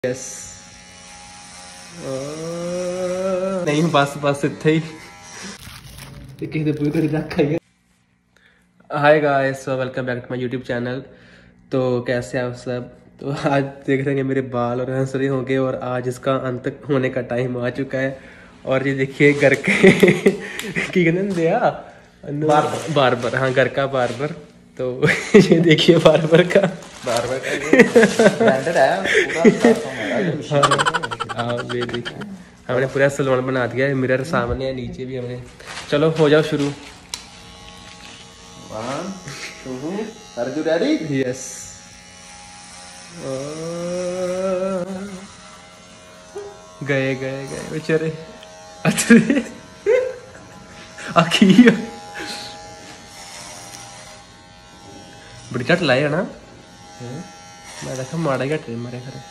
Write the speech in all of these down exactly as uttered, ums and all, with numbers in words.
Yes नहीं बस बस इत्थे ही किसी दे पूरी रख आई। Hi guys, welcome back to my YouTube channel. तो कैसे आप सब? तो आज देख रहे हैं मेरे बाल और हंस रहे होंगे और आज इसका अंत होने का टाइम आ चुका है। और ये देखिए घर के की कहते दिया बारबर बारबर हाँ घर का बारबर। तो ये देखिए बारबर का बारबर का ब्रांडेड है पूरा। हाँ ये देखिए हमने पूरा सलून बना दिया है, मिरर सामने है, नीचे भी हमने। चलो हो जाओ शुरू। One two are you ready? Yes. गए गए गए बेचारे। अच्छे आखी बड़ी झट लाए है ना। मैं देखा माड़ा ही ट्रेन मारे खरे।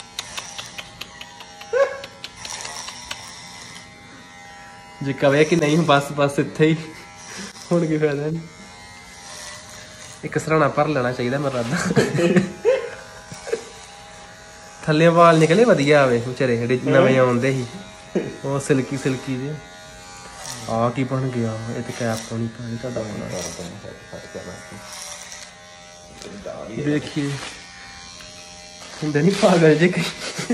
जी कवे कि नहीं बस बस इत्थे ही हुण की फायदा नहीं। एक सराहना भर लेना चाहिए मेरा रादा। थल्ले वाल निकले वधिया आवे बेचारे जेह्ड़े नवें आउंदे ही ओह सिल्की सिल्की जे। आ की बन गया ये तो कैप तो नहीं पानी तुहाडा देखिए हुंदे नहीं पागल जे कहीं।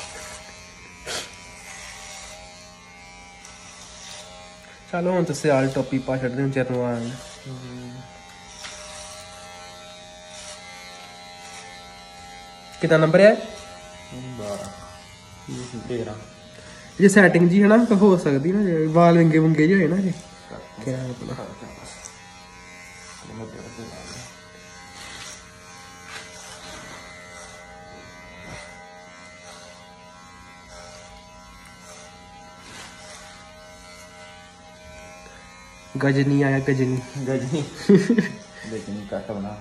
चलो हम तो सियाल टोपी पा छड़ते हैं चेर आ कितना नंबर है? तेरह। ये सैटिंग जी है ना तो हो सकती ना वाल विंगे वुंगे जो है ना जी क्या अपना गजनी आया गजनी गजनी गजनी कट बना।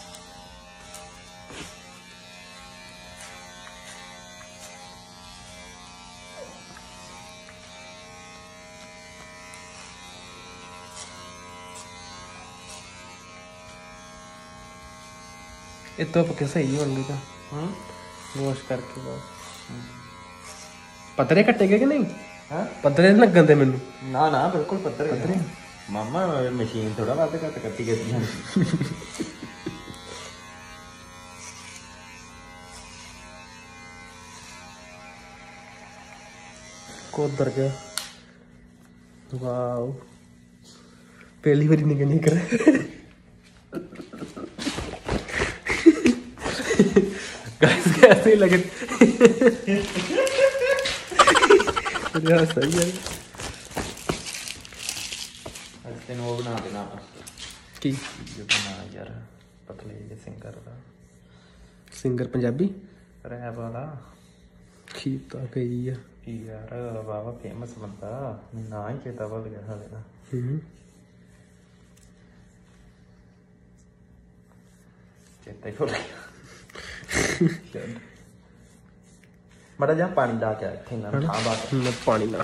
ये तो पक्के सही होंगे तो वॉश करके बस पतरे कटेगे कि नहीं? हाँ पतरे लगन दे मैनू ना ना बिल्कुल पतरे पतरे मामा मशीन थोड़ा वध घट कट्टी गई कोदर के। वाओ पहली बारी निकल नहीं करे। कैसे लगे सही है। तेन वो बना देना की बना यार पतले सिंगर का सिंगर पंजाबी रैप वाला खीता गई है यार बाबा फेमस बनता ना ही चेता भुल गया साले का। चेता ही भुल गया। मड़ा जा पानी ला के इत्थे ना ठा बात पानी ना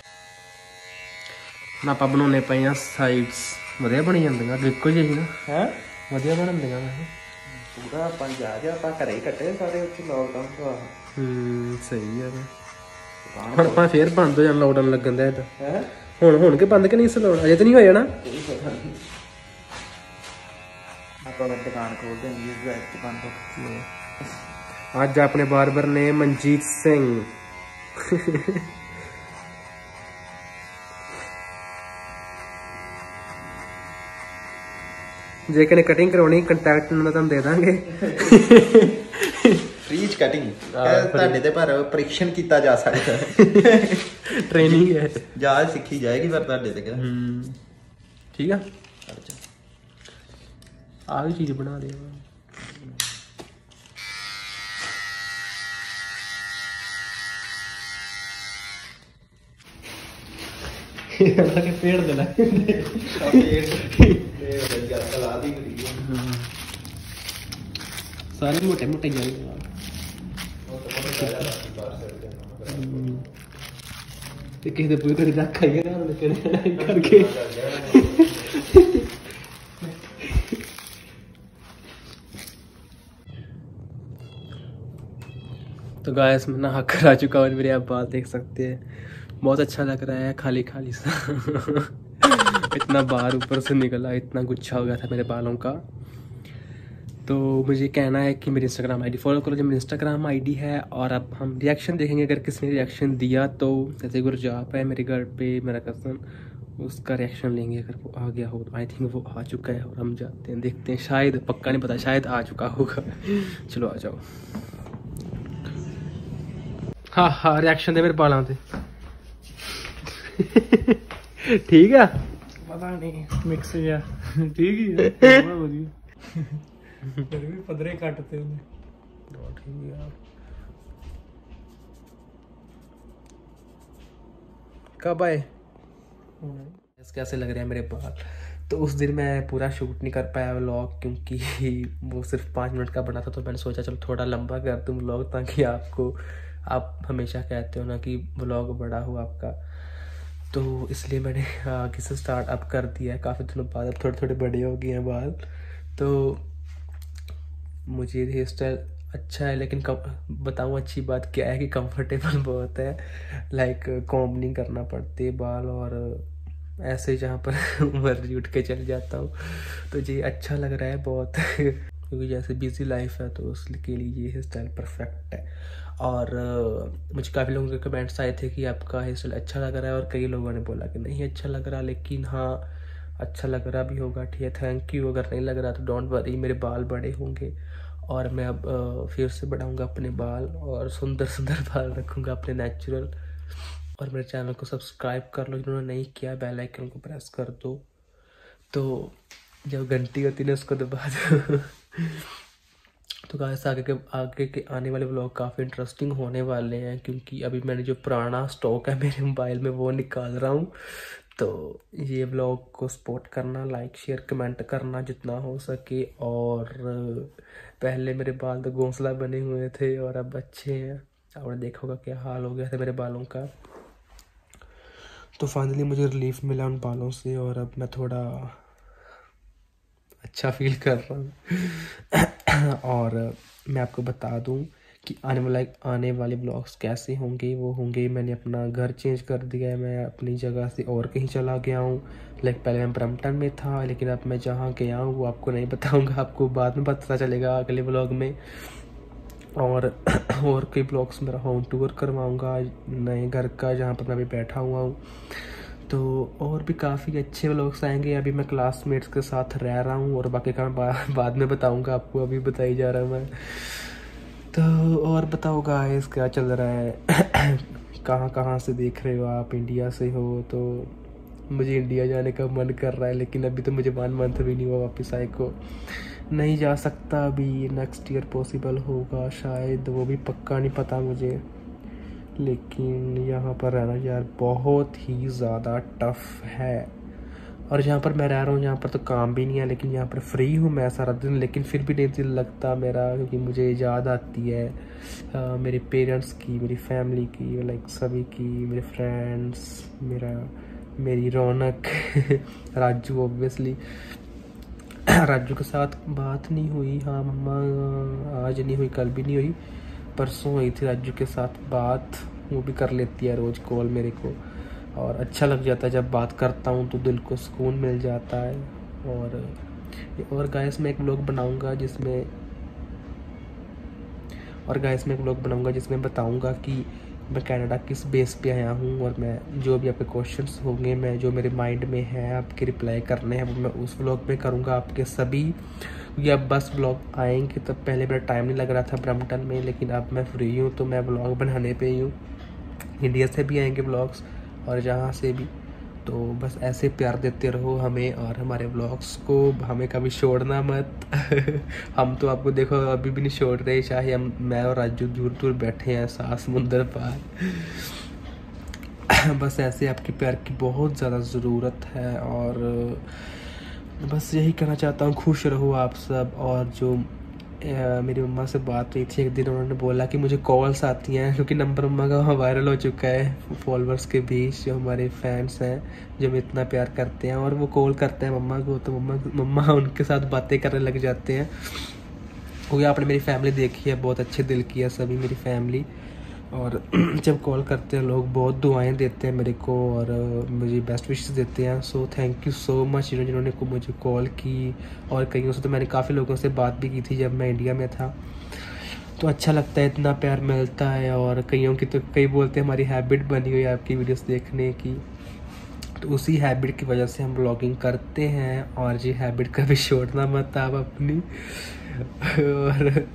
ना ਆਪਾਂ ਬਣਾਉਣੇ ਪਏ ਆ ਸਾਈਡਸ ਵਧੀਆ ਬਣੀ ਜਾਂਦੀਆਂ ਇੱਕੋ ਜਿਹੀ ਨਾ ਹੈ ਵਧੀਆ ਬਣਦੀਆਂ ਮੈਂ ਪੂਰਾ ਆਪਾਂ ਜਾ ਜਾ ਆਪਾਂ ਘਰੇ ਹੀ ਕੱਟੇ ਸਾਰੇ ਉੱਥੇ ਲੋਕਡਾਊਨ ਤੋਂ ਆ। ਹੂੰ ਸਹੀ ਆ ਹੁਣ ਆਪਾਂ ਫੇਰ ਬੰਦ ਹੋ ਜਾਣ ਲੋਕਡਾਊਨ ਲੱਗਣ ਦਾ ਤਾਂ ਹੈ ਹੁਣ ਹੁਣ ਕੇ ਬੰਦ ਕਿ ਨਹੀਂ ਸਲੋਣ ਅਜੇ ਤਾਂ ਨਹੀਂ ਹੋਇਆ ਨਾ। ਆਪਾਂ ਦੁਕਾਨ ਖੋਲਦੇ ਹਾਂ ਜੀ ਦੁਕਾਨ ਤੋਂ। ਅੱਜ ਆਪਣੇ ਬਾਰਬਰ ਨੇ ਮਨਜੀਤ ਸਿੰਘ ਜੇ ਕਿਨੇ ਕਟਿੰਗ ਕਰਾਉਣੀ ਕੰਟੈਕਟ ਨੰਬਰ ਤੁਹਾਨੂੰ ਦੇ ਦਾਂਗੇ। ਫ੍ਰੀ ਚ ਕਟਿੰਗ ਤੁਹਾਡੇ ਤੇ ਪਰ ਪਰੀਖਣ ਕੀਤਾ ਜਾ ਸਕਦਾ ਟ੍ਰੇਨਿੰਗ ਹੈ ਜਾ ਸਿੱਖੀ ਜਾਏਗੀ ਪਰ ਤੁਹਾਡੇ ਤੇ ਕਿਹੜਾ ਹੂੰ ਠੀਕ ਆ। ਆ ਵੀ ਚੀਜ਼ ਬਣਾ ਦੇ पेड़ देना सारे मोटे मोटे किसी दे पूरी रख आई ना करके। तो गाइस मैं नहा कर आ चुका हूँ, मेरे आप बाल देख सकते हैं, बहुत अच्छा लग रहा है, खाली खाली सा इतना बाल ऊपर से निकला, इतना गुच्छा हो गया था मेरे बालों का। तो मुझे कहना है कि मेरी इंस्टाग्राम आईडी फॉलो करो, जो मेरी इंस्टाग्राम आईडी है। और अब हम रिएक्शन देखेंगे, अगर किसी ने रिएक्शन दिया तो जैसे गुरजाप है मेरे घर पे, मेरा कज़न, उसका रिएक्शन लेंगे। अगर वो आ गया हो तो आई थिंक वो आ चुका है, और हम जाते हैं देखते हैं, शायद, पक्का नहीं पता, शायद आ चुका होगा। चलो आ जाओ। हाँ हाँ रिएक्शन दे मेरे बालों से। ठीक है, पता नहीं मिक्स या ठीक ही है, बड़ा बढ़िया। फिर भी पदरे काटते हैं। ठीक है, कब आए? कैसे लग रहे हैं मेरे बाल? तो उस दिन मैं पूरा शूट नहीं कर पाया व्लॉग, क्योंकि वो सिर्फ पाँच मिनट का बना था। तो मैंने सोचा चलो थोड़ा लंबा कर दूँ व्लॉग, ताकि आपको, आप हमेशा कहते हो ना कि व्लॉग बड़ा हो आपका, तो इसलिए मैंने आगे से स्टार्ट अप कर दिया है। काफ़ी दिनों बाद अब थोड़े थोड़े बड़े हो गए हैं बाल। तो मुझे हेयर स्टाइल अच्छा है, लेकिन बताऊँ अच्छी बात क्या है कि कंफर्टेबल बहुत है। लाइक कॉम्ब नहीं करना पड़ते बाल, और ऐसे जहाँ पर मर्जी उठ के चल जाता हूँ। तो ये अच्छा लग रहा है बहुत क्योंकि जैसे बिजी लाइफ है, तो उसके लिए ये हेयर स्टाइल परफेक्ट है। और uh, मुझे काफ़ी लोगों के कमेंट्स आए थे कि आपका हेयर स्टाइल अच्छा लग रहा है, और कई लोगों ने बोला कि नहीं अच्छा लग रहा, लेकिन हाँ अच्छा लग रहा भी होगा, ठीक है, थैंक यू। अगर नहीं लग रहा तो डोंट वरी, मेरे बाल बड़े होंगे, और मैं अब uh, फिर से बढ़ाऊँगा अपने बाल, और सुंदर सुंदर बाल रखूँगा अपने नेचुरल। और मेरे चैनल को सब्सक्राइब कर लो जिन्होंने नहीं किया, बेल आइकन को प्रेस कर दो, तो जब घंटी होती है उसको दबा दो। तो गाइस आगे के आगे के आने वाले व्लॉग काफ़ी इंटरेस्टिंग होने वाले हैं, क्योंकि अभी मैंने जो पुराना स्टॉक है मेरे मोबाइल में वो निकाल रहा हूँ। तो ये व्लॉग को सपोर्ट करना, लाइक शेयर कमेंट करना जितना हो सके। और पहले मेरे बाल तो घोंसला बने हुए थे, और अब अच्छे हैं। आपने देखा होगा क्या हाल हो गया था मेरे बालों का। तो फाइनली मुझे रिलीफ मिला उन बालों से, और अब मैं थोड़ा अच्छा फील कर रहा हूँ। और मैं आपको बता दूँ कि आने वाले आने वाले ब्लॉग्स कैसे होंगे, वो होंगे, मैंने अपना घर चेंज कर दिया है, मैं अपनी जगह से और कहीं चला गया हूँ। लाइक पहले मैं ब्रम्पटन में था, लेकिन अब मैं जहाँ गया हूँ वो आपको नहीं बताऊँगा, आपको बाद में पता चलेगा अगले ब्लॉग में। और और कई ब्लॉग्स मेरा होम टूर करवाऊँगा नए घर का, जहाँ पर मैं अभी बैठा हुआ हूँ। तो और भी काफ़ी अच्छे व्लॉग्स आएंगे। अभी मैं क्लासमेट्स के साथ रह रहा हूँ, और बाकी का बा, बाद में बताऊँगा आपको, अभी बताई जा रहा हूँ मैं। तो और बताओ गाइस क्या चल रहा है? कहाँ कहाँ से देख रहे हो आप? इंडिया से हो तो मुझे इंडिया जाने का मन कर रहा है, लेकिन अभी तो मुझे वन मंथ भी नहीं हुआ वापस आए को, नहीं जा सकता अभी। नेक्स्ट ईयर पॉसिबल होगा शायद, वो भी पक्का नहीं पता मुझे। लेकिन यहाँ पर रहना यार बहुत ही ज़्यादा टफ है, और जहाँ पर मैं रह रहा हूँ यहाँ पर तो काम भी नहीं है, लेकिन यहाँ पर फ्री हूँ मैं सारा दिन। लेकिन फिर भी नहीं दिल लगता मेरा, क्योंकि मुझे याद आती है आ, मेरे पेरेंट्स की, मेरी फैमिली की, लाइक सभी की, मेरे फ्रेंड्स, मेरा मेरी रौनक राजू ऑब्वियसली। राजू के साथ बात नहीं हुई, हाँ मम्मा आज नहीं हुई, कल भी नहीं हुई, परसों हुई थी राजू के साथ बात। वो भी कर लेती है रोज़ कॉल मेरे को, और अच्छा लग जाता है जब बात करता हूँ, तो दिल को सुकून मिल जाता है। और और गाइस मैं एक व्लॉग बनाऊँगा जिसमें और गाइस मैं एक व्लॉग बनाऊँगा जिसमें बताऊँगा कि मैं कनाडा किस बेस पे आया हूँ, और मैं जो भी आपके क्वेश्चंस होंगे, मैं जो मेरे माइंड में है आपके रिप्लाई करने हैं, वो मैं उस व्लॉग में करूँगा आपके सभी। क्योंकि अब बस व्लॉग आएंगे, तब पहले मेरा टाइम नहीं लग रहा था ब्रम्पटन में, लेकिन अब मैं फ्री हूँ तो मैं व्लॉग बनाने पे ही हूँ। इंडिया से भी आएंगे व्लॉग्स, और जहाँ से भी। तो बस ऐसे प्यार देते रहो हमें और हमारे व्लॉग्स को, हमें कभी छोड़ना मत। हम तो आपको देखो अभी भी नहीं छोड़ रहे, चाहे हम मैं और राजू दूर दूर बैठे हैं सात समुंदर पार। बस ऐसे आपके प्यार की बहुत ज़्यादा ज़रूरत है, और बस यही कहना चाहता हूँ, खुश रहो आप सब। और जो आ, मेरी मम्मा से बात हुई थी एक दिन, उन्होंने बोला कि मुझे कॉल्स आती हैं, क्योंकि नंबर मम्मा का वहाँ वायरल हो चुका है फॉलोअर्स के बीच, जो हमारे फैंस हैं जो हमें इतना प्यार करते हैं, और वो कॉल करते हैं मम्मा को, तो मम्मा मम्मा उनके साथ बातें करने लग जाते हैं। क्योंकि आपने मेरी फैमिली देखी है, बहुत अच्छे दिल की है सभी मेरी फैमिली। और जब कॉल करते हैं लोग बहुत दुआएं देते हैं मेरे को और मुझे बेस्ट विशेस देते हैं। So thank you so much जिन्होंने जिन्होंने को मुझे कॉल की, और कईयों से तो मैंने काफ़ी लोगों से बात भी की थी जब मैं इंडिया में था। तो अच्छा लगता है, इतना प्यार मिलता है। और कईयों की तो कई बोलते हैं हमारी हैबिट बनी हुई है आपकी वीडियोस देखने की, तो उसी हैबिट की वजह से हम ब्लॉगिंग करते हैं। और ये हैबिट कभी छोड़ना मत आप अपनी। और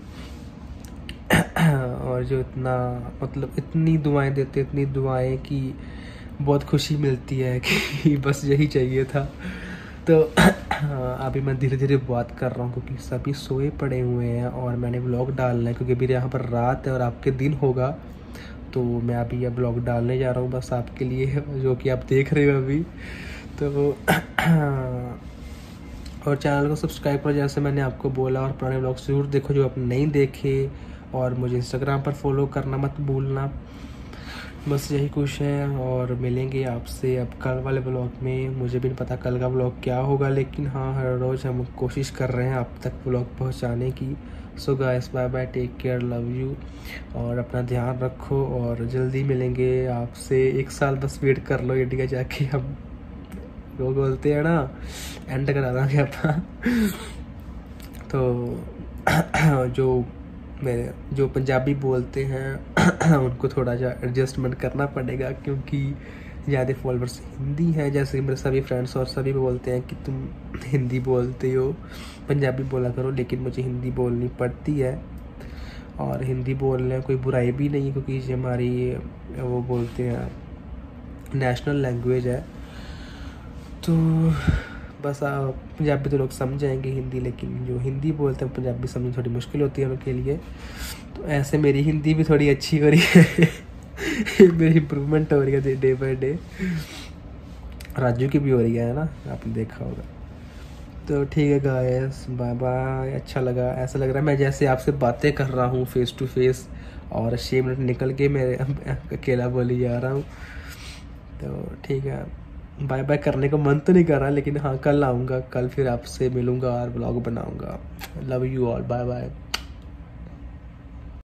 और जो इतना मतलब इतनी दुआएं देते, इतनी दुआएं कि बहुत खुशी मिलती है कि बस यही चाहिए था। तो अभी मैं धीरे धीरे बात कर रहा हूँ क्योंकि सभी सोए पड़े हुए हैं और मैंने व्लॉग डालना है क्योंकि मेरे यहाँ पर रात है और आपके दिन होगा। तो मैं अभी अब व्लॉग डालने जा रहा हूँ बस आपके लिए, जो कि आप देख रहे हो अभी। तो और चैनल को सब्सक्राइब करो जैसे मैंने आपको बोला, और पुराने व्लॉग ज़रूर देखो जो आप नहीं देखे, और मुझे इंस्टाग्राम पर फॉलो करना मत भूलना। बस यही कुछ है, और मिलेंगे आपसे अब कल वाले ब्लॉग में। मुझे भी नहीं पता कल का ब्लॉग क्या होगा, लेकिन हाँ हर रोज़ हम कोशिश कर रहे हैं आप तक ब्लॉग पहुंचाने की। So guys bye bye, take care, love you, और अपना ध्यान रखो। और जल्दी मिलेंगे आपसे। एक साल बस वेट कर लो इंडिया जाके, हम लोग बोलते हैं ना एंड करा देंगे अपना। तो जो मेरे जो पंजाबी बोलते हैं उनको थोड़ा सा एडजस्टमेंट करना पड़ेगा क्योंकि ज़्यादा फॉलोअर्स हिंदी है। जैसे मेरे सभी फ्रेंड्स और सभी बोलते हैं कि तुम हिंदी बोलते हो, पंजाबी बोला करो, लेकिन मुझे हिंदी बोलनी पड़ती है। और हिंदी बोलने में कोई बुराई भी नहीं है क्योंकि ये हमारी वो बोलते हैं नेशनल लैंग्वेज है। तो बस आप पंजाबी तो लोग समझ जाएंगे हिंदी, लेकिन जो हिंदी बोलते हैं पंजाबी समझनी थोड़ी मुश्किल होती है उनके लिए। तो ऐसे मेरी हिंदी भी थोड़ी अच्छी हो रही है मेरी इम्प्रूवमेंट हो रही है डे बाय डे। राजू की भी हो रही है ना, आपने देखा होगा। तो ठीक है गाइस, बाय बाय। अच्छा लगा, ऐसा लग रहा है मैं जैसे आपसे बातें कर रहा हूँ फेस टू फेस, और छः मिनट निकल के मैं अकेला बोली जा रहा हूँ। तो ठीक है, बाय बाय करने को मन तो नहीं कर रहा, लेकिन हाँ कल आऊँगा, कल फिर आपसे मिलूँगा और ब्लॉग बनाऊँगा। Love you all, bye bye.